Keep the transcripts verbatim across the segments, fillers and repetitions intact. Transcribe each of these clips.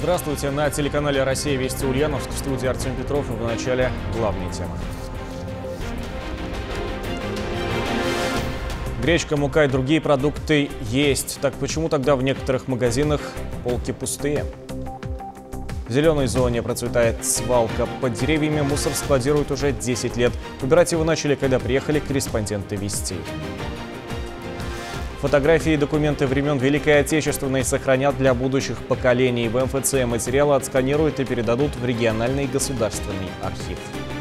Здравствуйте. На телеканале «Россия. Вести Ульяновск», в студии Артем Петров, и в начале главные темы. Гречка, мука и другие продукты есть. Так почему тогда в некоторых магазинах полки пустые? В зеленой зоне процветает свалка. Под деревьями мусор складируют уже десять лет. Убирать его начали, когда приехали корреспонденты «Вести». Фотографии и документы времен Великой Отечественной сохранят для будущих поколений. В эм эф цэ материалы отсканируют и передадут в региональный государственный архив.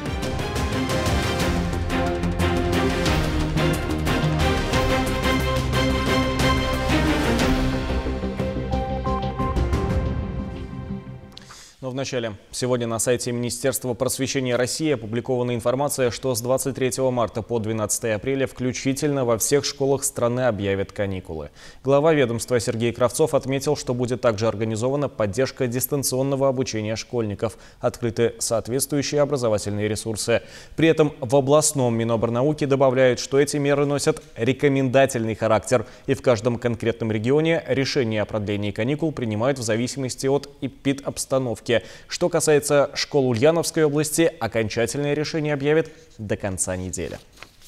Но вначале. Сегодня на сайте Министерства просвещения России опубликована информация, что с двадцать третьего марта по двенадцатое апреля включительно во всех школах страны объявят каникулы. Глава ведомства Сергей Кравцов отметил, что будет также организована поддержка дистанционного обучения школьников, открыты соответствующие образовательные ресурсы. При этом в областном Миноборнауки добавляют, что эти меры носят рекомендательный характер, и в каждом конкретном регионе решение о продлении каникул принимают в зависимости от эпидобстановки. Что касается школ Ульяновской области, окончательное решение объявят до конца недели.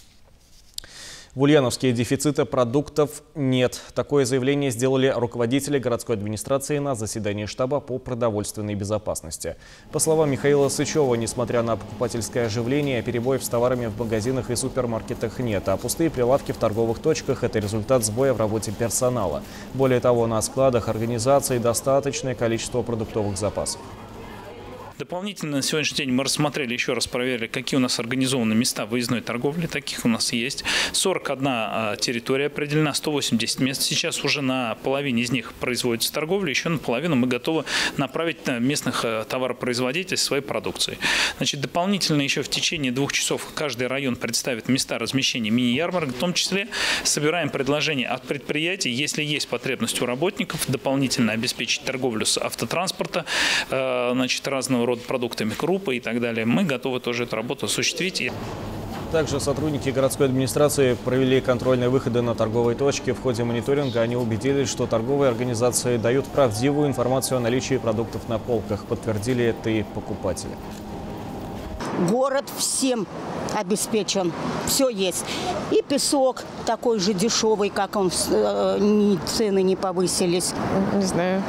В Ульяновске дефицита продуктов нет. Такое заявление сделали руководители городской администрации на заседании штаба по продовольственной безопасности. По словам Михаила Сычева, несмотря на покупательское оживление, перебоев с товарами в магазинах и супермаркетах нет, а пустые прилавки в торговых точках – это результат сбоя в работе персонала. Более того, на складах организации достаточное количество продуктовых запасов. Дополнительно на сегодняшний день мы рассмотрели, еще раз проверили, какие у нас организованы места выездной торговли. Таких у нас есть. сорок одна территория определена, сто восемьдесят мест. Сейчас уже на половине из них производится торговля. Еще наполовину мы готовы направить на местных товаропроизводителей своей продукции. Значит, дополнительно еще в течение двух часов каждый район представит места размещения мини-ярмарок. В том числе собираем предложения от предприятий, если есть потребность у работников, дополнительно обеспечить торговлю с автотранспорта, значит, разного рода продуктами, крупы и так далее. Мы готовы тоже эту работу осуществить. Также сотрудники городской администрации провели контрольные выходы на торговые точки. В ходе мониторинга они убедились, что торговые организации дают правдивую информацию о наличии продуктов на полках. Подтвердили это и покупатели. Город всем обеспечен. Все есть. И песок такой же дешевый, как он, э, цены не повысились. Не знаю.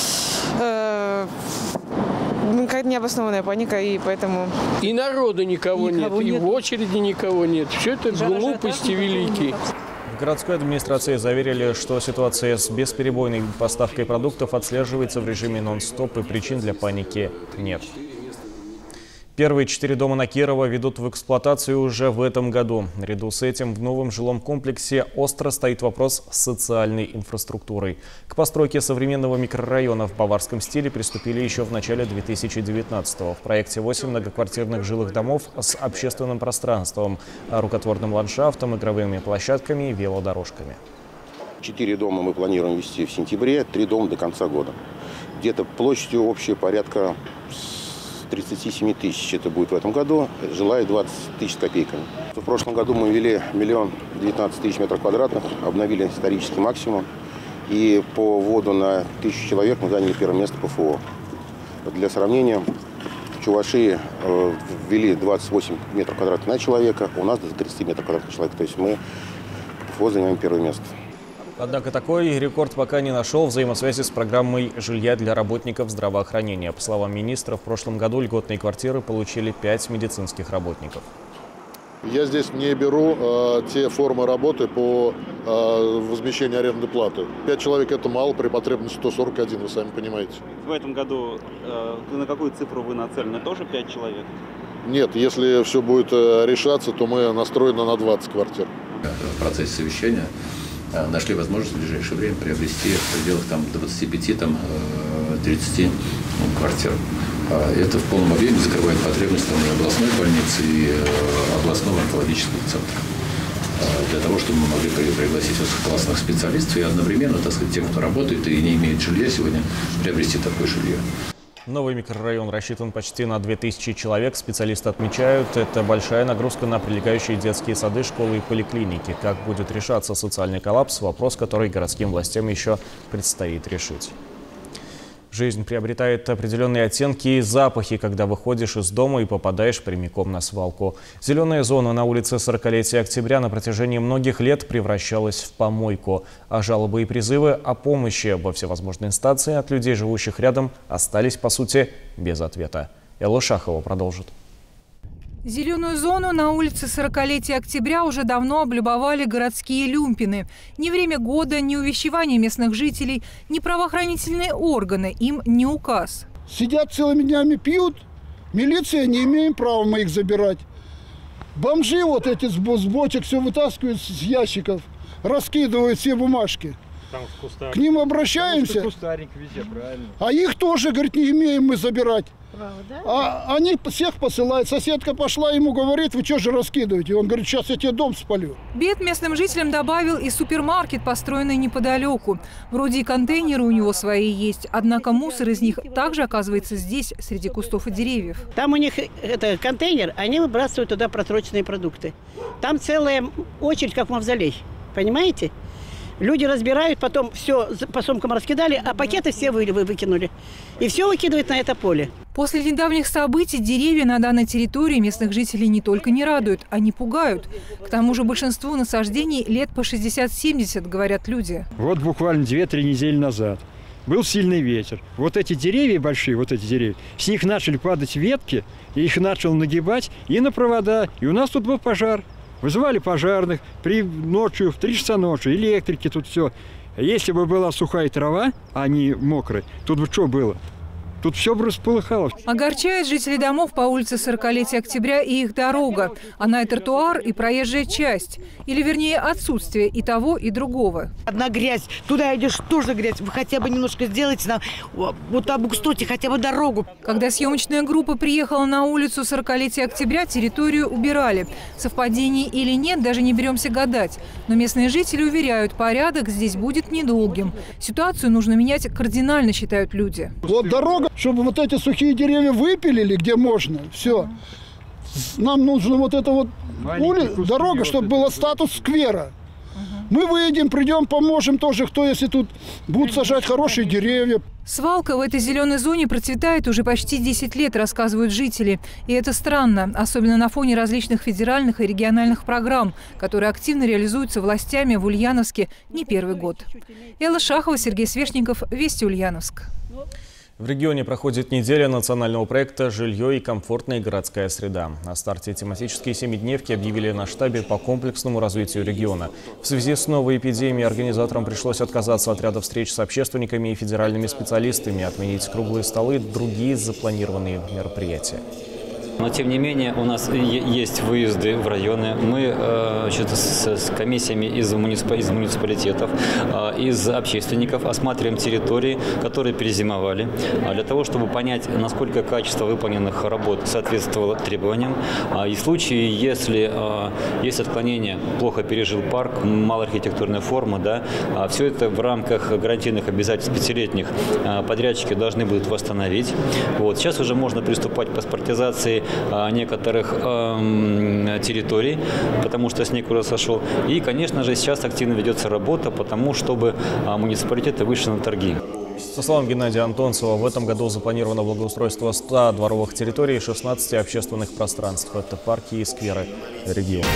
Какая-то необоснованная паника, и поэтому... И народа никого, никого нет, нет, и в очереди никого нет. Все это глупости великие. В городской администрации заверили, что ситуация с бесперебойной поставкой продуктов отслеживается в режиме нон-стоп, и причин для паники нет. Первые четыре дома на Кирова ведут в эксплуатацию уже в этом году. Наряду с этим в новом жилом комплексе остро стоит вопрос с социальной инфраструктурой. К постройке современного микрорайона в баварском стиле приступили еще в начале две тысячи девятнадцатого. В проекте восемь многоквартирных жилых домов с общественным пространством, рукотворным ландшафтом, игровыми площадками и велодорожками. Четыре дома мы планируем вести в сентябре, три дома до конца года. Где-то площадью общая порядка тридцать семь тысяч это будет в этом году, жилая двадцать тысяч с копейками. В прошлом году мы ввели миллион девятнадцать тысяч метров квадратных, обновили исторический максимум. И по вводу на тысячу человек мы заняли первое место по эф о. Для сравнения, в Чувашии ввели двадцать восемь метров квадратных на человека, у нас до тридцати метров квадратных на человека. То есть мы по эф о занимаем первое место. Однако такой рекорд пока не нашел взаимосвязи с программой жилья для работников здравоохранения. По словам министра, в прошлом году льготные квартиры получили пять медицинских работников. Я здесь не беру э, те формы работы по э, возмещению арендной платы. Пять человек – это мало, при потребности сто сорок один, вы сами понимаете. В этом году э, на какую цифру вы нацелены? Тоже пять человек? Нет, если все будет э, решаться, то мы настроены на двадцать квартир. В процессе совещания нашли возможность в ближайшее время приобрести в пределах там, двадцати пяти - тридцати квартир. Это в полном объеме закрывает потребность там, и областной больницы, и областного онкологического центра. Для того, чтобы мы могли пригласить высококлассных специалистов и одновременно, так сказать, тем, кто работает и не имеет жилья сегодня, приобрести такое жилье. Новый микрорайон рассчитан почти на две тысячи человек. Специалисты отмечают, это большая нагрузка на прилегающие детские сады, школы и поликлиники. Как будет решаться социальный коллапс – вопрос, который городским властям еще предстоит решить. Жизнь приобретает определенные оттенки и запахи, когда выходишь из дома и попадаешь прямиком на свалку. Зеленая зона на улице сорокалетия Октября на протяжении многих лет превращалась в помойку. А жалобы и призывы о помощи во всевозможные инстанции от людей, живущих рядом, остались, по сути, без ответа. Элла Шахова продолжит. Зеленую зону на улице сорокалетия Октября уже давно облюбовали городские люмпины. Ни время года, ни увещевания местных жителей, ни правоохранительные органы им не указ. Сидят целыми днями, пьют. Милиция, не имеем права мы их забирать. Бомжи вот эти с бочек все вытаскивают с ящиков, раскидывают все бумажки. К ним обращаемся, везде, а их тоже, говорит, не имеем мы забирать. А они всех посылают. Соседка пошла, ему говорит: вы что же раскидываете? Он говорит: сейчас я тебе дом спалю. Бед местным жителям добавил и супермаркет, построенный неподалеку. Вроде и контейнеры у него свои есть, однако мусор из них также оказывается здесь, среди кустов и деревьев. Там у них это контейнер, они выбрасывают туда просроченные продукты. Там целая очередь, как в мавзолей. Понимаете? Люди разбирают, потом все по сумкам раскидали, а пакеты все вы, вы выкинули. И все выкидывают на это поле. После недавних событий деревья на данной территории местных жителей не только не радуют, они пугают. К тому же большинству насаждений лет по шестьдесят-семьдесят, говорят люди. Вот буквально две-три недели назад был сильный ветер. Вот эти деревья большие, вот эти деревья, с них начали падать ветки, и их начал нагибать и на провода. И у нас тут был пожар. Вызывали пожарных, при ночью, в три часа ночи, электрики, тут все. Если бы была сухая трава, а не мокрая, тут бы что было? Тут все бы располыхало. Огорчает жителей домов по улице сорокалетия Октября и их дорога. Она и тротуар, и проезжая часть. Или, вернее, отсутствие и того, и другого. Одна грязь. Туда идешь, тоже грязь. Вы хотя бы немножко сделайте нам, вот обустойте хотя бы дорогу. Когда съемочная группа приехала на улицу сорокалетия Октября, территорию убирали. Совпадение или нет, даже не беремся гадать. Но местные жители уверяют, порядок здесь будет недолгим. Ситуацию нужно менять кардинально, считают люди. Вот дорога, чтобы вот эти сухие деревья выпилили, где можно, все. Нам нужно вот эта вот ули... дорога, вот чтобы был статус сквера. Мы выйдем, придем, поможем тоже, кто, если тут будут сажать хорошие деревья. Свалка в этой зеленой зоне процветает уже почти десять лет, рассказывают жители. И это странно, особенно на фоне различных федеральных и региональных программ, которые активно реализуются властями в Ульяновске не первый год. Элла Шахова, Сергей Свешников, Вести Ульяновск. В регионе проходит неделя национального проекта «Жилье и комфортная городская среда». На старте тематические семидневки объявили на штабе по комплексному развитию региона. В связи с новой эпидемией организаторам пришлось отказаться от ряда встреч с общественниками и федеральными специалистами, отменить круглые столы и другие запланированные мероприятия. Но, тем не менее, у нас есть выезды в районы. Мы э, с, с комиссиями из, муниципа, из муниципалитетов, э, из общественников осматриваем территории, которые перезимовали, э, для того, чтобы понять, насколько качество выполненных работ соответствовало требованиям. Э, и в случае, если э, есть отклонение, плохо пережил парк, малая архитектурная форма, да, э, все это в рамках гарантийных обязательств пятилетних э, подрядчики должны будут восстановить. Вот. Сейчас уже можно приступать к паспортизации некоторых э, территорий, потому что снег уже сошел. И, конечно же, сейчас активно ведется работа по тому, чтобы э, муниципалитеты вышли на торги. Со словами Геннадия Антонцева, в этом году запланировано благоустройство ста дворовых территорий и шестнадцати общественных пространств. Это парки и скверы региона.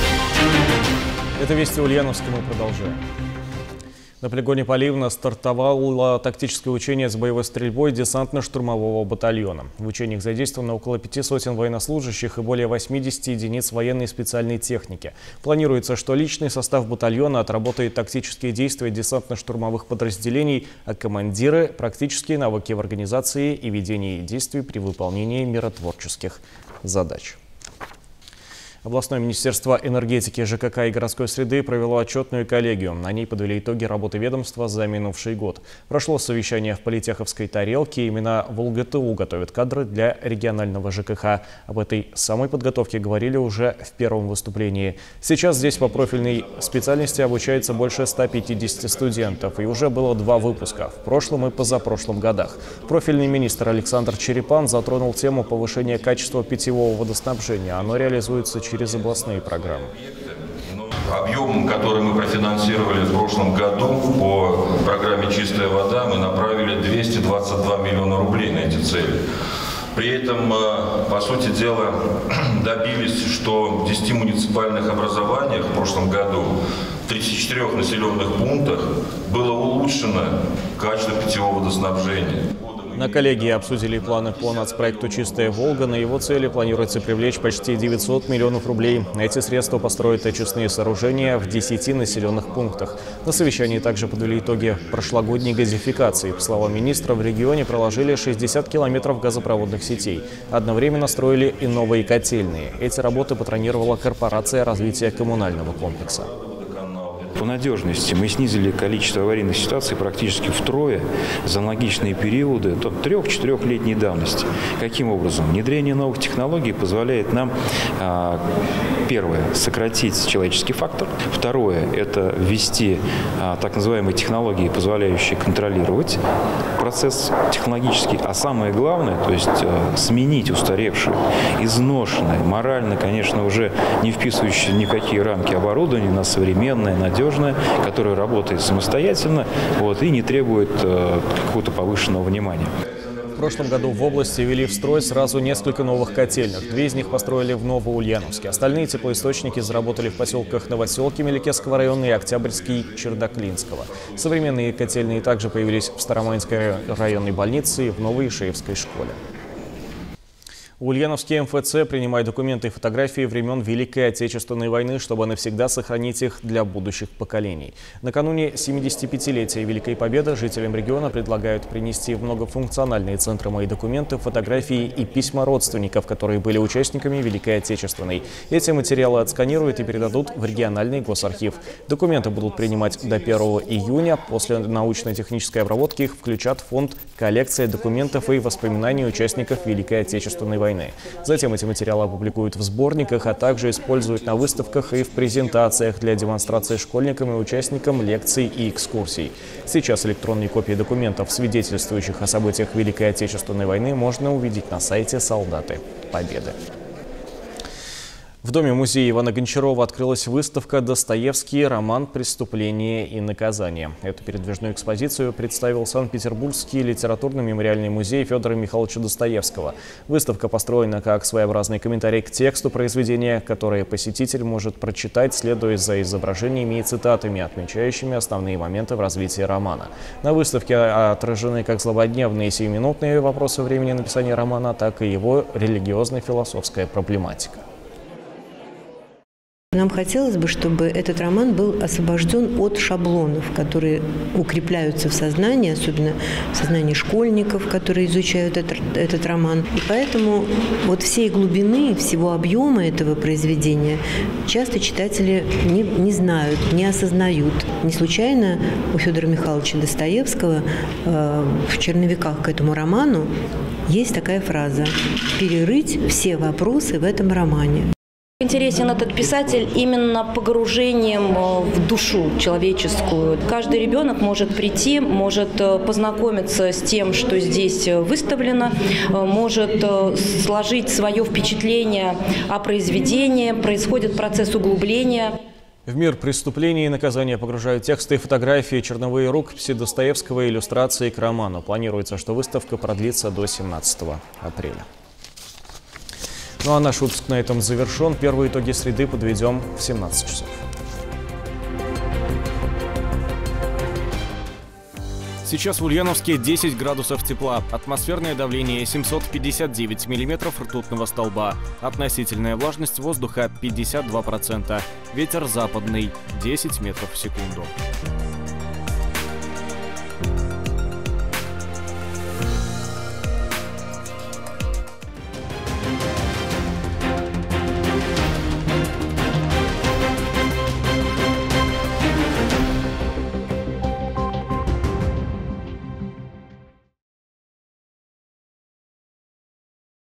Это Вести Ульяновска, мы продолжаем. На полигоне Поливна стартовало тактическое учение с боевой стрельбой десантно-штурмового батальона. В учениях задействовано около пяти сотен военнослужащих и более восьмидесяти единиц военной и специальной техники. Планируется, что личный состав батальона отработает тактические действия десантно-штурмовых подразделений, а командиры – практические навыки в организации и ведении действий при выполнении миротворческих задач. Областное министерство энергетики, ЖКХ и городской среды провело отчетную коллегию. На ней подвели итоги работы ведомства за минувший год. Прошло совещание в политеховской тарелке. Именно в ЛГТУ готовят кадры для регионального ЖКХ. Об этой самой подготовке говорили уже в первом выступлении. Сейчас здесь по профильной специальности обучается больше ста пятидесяти студентов. И уже было два выпуска в прошлом и позапрошлом годах. Профильный министр Александр Черепан затронул тему повышения качества питьевого водоснабжения. Оно реализуется через областные программы. объем, который мы профинансировали в прошлом году по программе «Чистая вода», мы направили двести двадцать два миллиона рублей на эти цели. При этом, по сути дела, добились, что в десяти муниципальных образованиях в прошлом году в тридцати четырёх населенных пунктах было улучшено качество питьевого водоснабжения. На коллегии обсудили планы по нацпроекту «Чистая Волга». На его цели планируется привлечь почти девятьсот миллионов рублей. Эти средства построят очистные сооружения в десяти населенных пунктах. На совещании также подвели итоги прошлогодней газификации. По словам министра, в регионе проложили шестьдесят километров газопроводных сетей. Одновременно строили и новые котельные. Эти работы патронировала корпорация развития коммунального комплекса. По надежности мы снизили количество аварийных ситуаций практически втрое за аналогичные периоды трех-четырехлетней давности. Каким образом? Внедрение новых технологий позволяет нам, первое, сократить человеческий фактор. Второе, это ввести так называемые технологии, позволяющие контролировать процесс технологический. А самое главное, то есть сменить устаревшее, изношенное, морально, конечно, уже не вписывающее ни в какие рамки оборудование на современное, надежное, которая работает самостоятельно, вот, и не требует э, какого-то повышенного внимания. В прошлом году в области ввели в строй сразу несколько новых котельных. Две из них построили в Новоульяновске. Остальные теплоисточники заработали в поселках Новоселки Меликесского района и Октябрьский Чердаклинского. Современные котельные также появились в Старомайнской районной больнице и в Новоишеевской школе. Ульяновский эм эф цэ принимает документы и фотографии времен Великой Отечественной войны, чтобы навсегда сохранить их для будущих поколений. Накануне семидесятипятилетия Великой Победы жителям региона предлагают принести в многофункциональные центры «Мои документы» фотографии и письма родственников, которые были участниками Великой Отечественной. Эти материалы отсканируют и передадут в региональный госархив. Документы будут принимать до первого июня. После научно-технической обработки их включат в фонд «Коллекция документов и воспоминаний участников Великой Отечественной войны». Затем эти материалы опубликуют в сборниках, а также используют на выставках и в презентациях для демонстрации школьникам и участникам лекций и экскурсий. Сейчас электронные копии документов, свидетельствующих о событиях Великой Отечественной войны, можно увидеть на сайте «Солдаты Победы». В Доме музея Ивана Гончарова открылась выставка «Достоевский. Роман «Преступление и наказание». Эту передвижную экспозицию представил Санкт-Петербургский литературно-мемориальный музей Федора Михайловича Достоевского. Выставка построена как своеобразный комментарий к тексту произведения, которое посетитель может прочитать, следуя за изображениями и цитатами, отмечающими основные моменты в развитии романа. На выставке отражены как злободневные и сиюминутные вопросы времени написания романа, так и его религиозно-философская проблематика. Нам хотелось бы, чтобы этот роман был освобожден от шаблонов, которые укрепляются в сознании, особенно в сознании школьников, которые изучают этот, этот роман. И поэтому вот всей глубины, всего объема этого произведения часто читатели не, не знают, не осознают. Не случайно у Федора Михайловича Достоевского э, в черновиках к этому роману есть такая фраза «перерыть все вопросы в этом романе». Интересен этот писатель именно погружением в душу человеческую. Каждый ребенок может прийти, может познакомиться с тем, что здесь выставлено, может сложить свое впечатление о произведении, происходит процесс углубления. В мир преступлений и наказания погружают тексты и фотографии, черновые рукописи Достоевского и иллюстрации к роману. Планируется, что выставка продлится до семнадцатого апреля. Ну а наш выпуск на этом завершен. Первые итоги среды подведем в семнадцать часов. Сейчас в Ульяновске десять градусов тепла. Атмосферное давление семьсот пятьдесят девять миллиметров ртутного столба. Относительная влажность воздуха пятьдесят два процента. Ветер западный десять метров в секунду.